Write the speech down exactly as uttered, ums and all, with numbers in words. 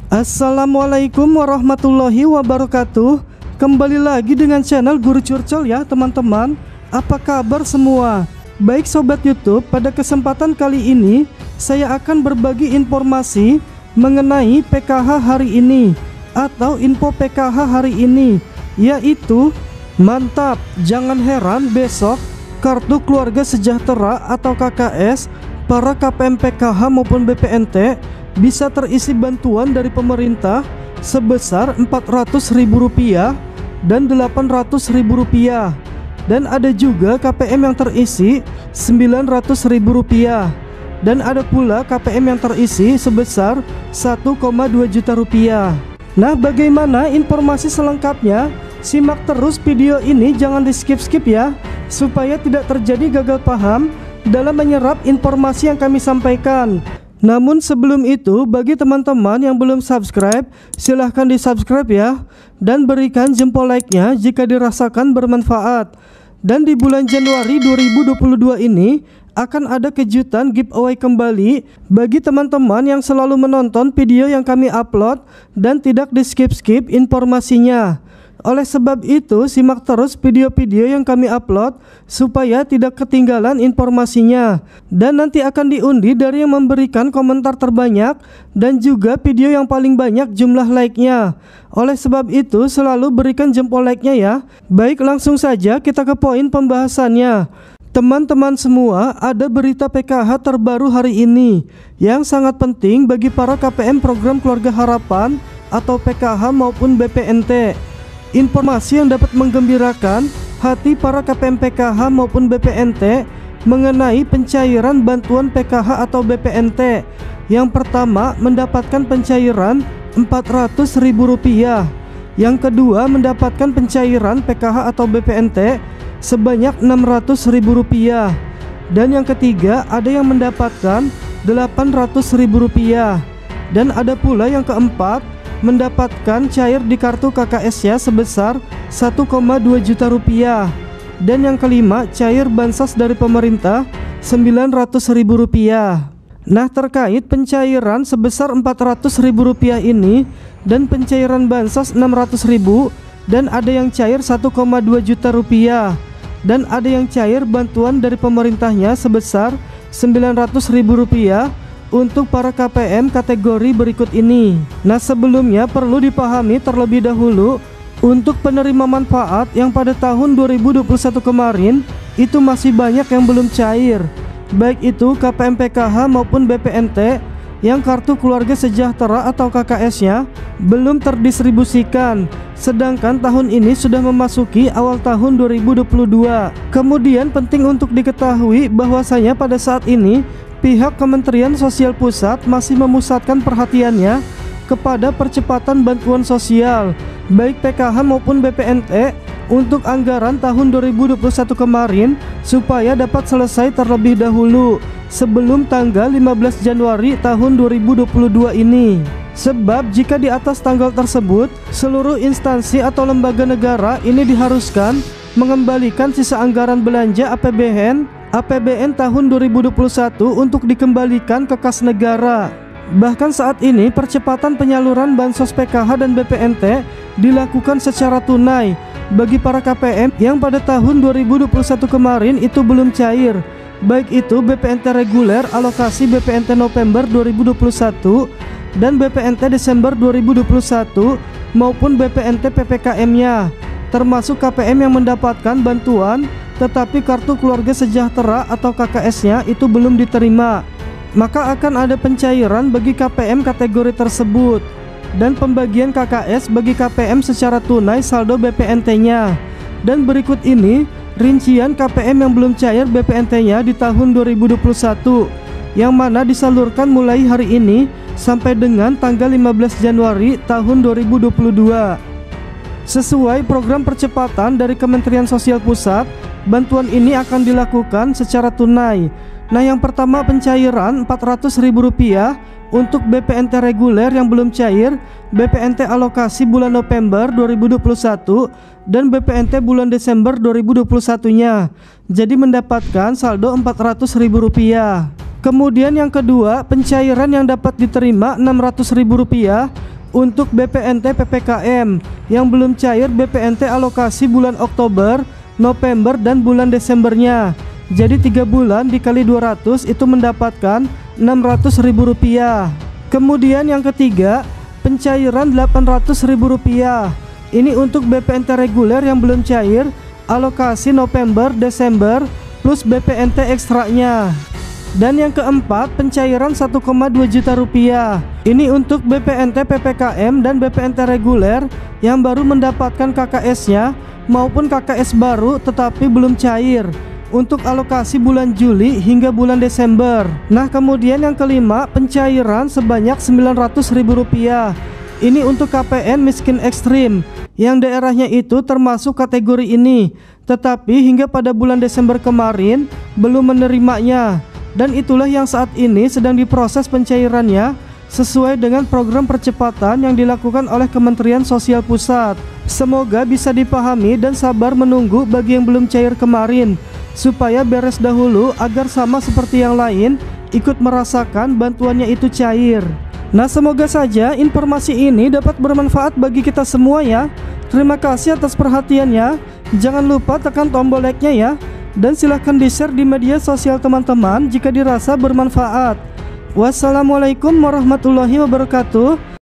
Assalamualaikum warahmatullahi wabarakatuh. Kembali lagi dengan channel Guru Curcol ya teman-teman. Apa kabar semua? Baik sobat YouTube, pada kesempatan kali ini saya akan berbagi informasi mengenai P K H hari ini atau info P K H hari ini, yaitu mantap, jangan heran besok Kartu Keluarga Sejahtera atau K K S para K P M P K H maupun B P N T bisa terisi bantuan dari pemerintah sebesar empat ratus ribu rupiah dan delapan ratus ribu rupiah, dan ada juga K P M yang terisi sembilan ratus ribu rupiah, dan ada pula K P M yang terisi sebesar satu koma dua juta rupiah. Nah, bagaimana informasi selengkapnya? Simak terus video ini, jangan di skip-skip ya, supaya tidak terjadi gagal paham dalam menyerap informasi yang kami sampaikan. Namun sebelum itu, bagi teman-teman yang belum subscribe, silahkan di subscribe ya, dan berikan jempol like-nya jika dirasakan bermanfaat. Dan di bulan Januari dua ribu dua puluh dua ini akan ada kejutan giveaway kembali bagi teman-teman yang selalu menonton video yang kami upload dan tidak di skip-skip informasinya. Oleh sebab itu, simak terus video-video yang kami upload supaya tidak ketinggalan informasinya. Dan nanti akan diundi dari yang memberikan komentar terbanyak dan juga video yang paling banyak jumlah like-nya. Oleh sebab itu, selalu berikan jempol like-nya ya. Baik, langsung saja kita ke poin pembahasannya. Teman-teman semua, ada berita P K H terbaru hari ini yang sangat penting bagi para K P M Program Keluarga Harapan atau P K H maupun B P N T. Informasi yang dapat menggembirakan hati para K P M P K H maupun B P N T mengenai pencairan bantuan P K H atau B P N T. Yang pertama, mendapatkan pencairan empat ratus ribu rupiah. Yang kedua, mendapatkan pencairan P K H atau B P N T sebanyak enam ratus ribu rupiah. Dan yang ketiga, ada yang mendapatkan delapan ratus ribu rupiah. Dan ada pula yang keempat, mendapatkan cair di kartu K K S-nya sebesar satu koma dua juta rupiah. Dan yang kelima, cair bansos dari pemerintah sembilan ratus ribu rupiah. Nah, terkait pencairan sebesar empat ratus ribu rupiah ini dan pencairan bansos enam ratus ribu, dan ada yang cair satu koma dua juta rupiah, dan ada yang cair bantuan dari pemerintahnya sebesar sembilan ratus ribu rupiah untuk para K P M kategori berikut ini. Nah, sebelumnya perlu dipahami terlebih dahulu untuk penerima manfaat yang pada tahun dua ribu dua puluh satu kemarin itu masih banyak yang belum cair, baik itu K P M P K H maupun B P N T yang Kartu Keluarga Sejahtera atau K K S-nya belum terdistribusikan. Sedangkan tahun ini sudah memasuki awal tahun dua ribu dua puluh dua. Kemudian penting untuk diketahui bahwasanya pada saat ini pihak Kementerian Sosial Pusat masih memusatkan perhatiannya kepada percepatan bantuan sosial baik P K H maupun B P N T untuk anggaran tahun dua ribu dua puluh satu kemarin supaya dapat selesai terlebih dahulu sebelum tanggal lima belas Januari tahun dua ribu dua puluh dua ini. Sebab jika di atas tanggal tersebut seluruh instansi atau lembaga negara ini diharuskan mengembalikan sisa anggaran belanja A P B N A P B N tahun dua ribu dua puluh satu untuk dikembalikan ke kas negara. Bahkan saat ini percepatan penyaluran bansos P K H dan B P N T dilakukan secara tunai bagi para K P M yang pada tahun dua ribu dua puluh satu kemarin itu belum cair, baik itu B P N T reguler alokasi B P N T November dua ribu dua puluh satu dan B P N T Desember dua ribu dua puluh satu maupun B P N T P P K M-nya, termasuk K P M yang mendapatkan bantuan tetapi Kartu Keluarga Sejahtera atau K K S-nya itu belum diterima. Maka akan ada pencairan bagi K P M kategori tersebut dan pembagian K K S bagi K P M secara tunai saldo B P N T-nya. Dan berikut ini rincian K P M yang belum cair B P N T-nya di tahun dua ribu dua puluh satu, yang mana disalurkan mulai hari ini sampai dengan tanggal lima belas Januari tahun dua ribu dua puluh dua. Sesuai program percepatan dari Kementerian Sosial Pusat, bantuan ini akan dilakukan secara tunai. Nah, yang pertama pencairan empat ratus ribu rupiah untuk B P N T reguler yang belum cair, B P N T alokasi bulan November dua ribu dua puluh satu dan B P N T bulan Desember dua ribu dua puluh satu-nya. Jadi mendapatkan saldo empat ratus ribu rupiah. Kemudian yang kedua, pencairan yang dapat diterima enam ratus ribu rupiah untuk B P N T P P K M yang belum cair B P N T alokasi bulan Oktober, November, dan bulan Desembernya. Jadi tiga bulan dikali dua ratus itu mendapatkan enam ratus ribu rupiah. Kemudian yang ketiga, pencairan delapan ratus ribu rupiah. Ini untuk B P N T reguler yang belum cair alokasi November, Desember plus B P N T ekstranya. Dan yang keempat, pencairan satu koma dua juta rupiah. Ini untuk B P N T P P K M dan B P N T reguler yang baru mendapatkan K K S-nya maupun K K S baru tetapi belum cair untuk alokasi bulan Juli hingga bulan Desember. Nah, kemudian yang kelima, pencairan sebanyak sembilan ratus ribu rupiah. Ini untuk K P N miskin ekstrim yang daerahnya itu termasuk kategori ini, tetapi hingga pada bulan Desember kemarin belum menerimanya. Dan itulah yang saat ini sedang diproses pencairannya sesuai dengan program percepatan yang dilakukan oleh Kementerian Sosial Pusat. Semoga bisa dipahami dan sabar menunggu bagi yang belum cair kemarin, supaya beres dahulu agar sama seperti yang lain ikut merasakan bantuannya itu cair. Nah, semoga saja informasi ini dapat bermanfaat bagi kita semua ya. Terima kasih atas perhatiannya. Jangan lupa tekan tombol like-nya ya. Dan silahkan di-share di media sosial teman-teman jika dirasa bermanfaat. Wassalamualaikum warahmatullahi wabarakatuh.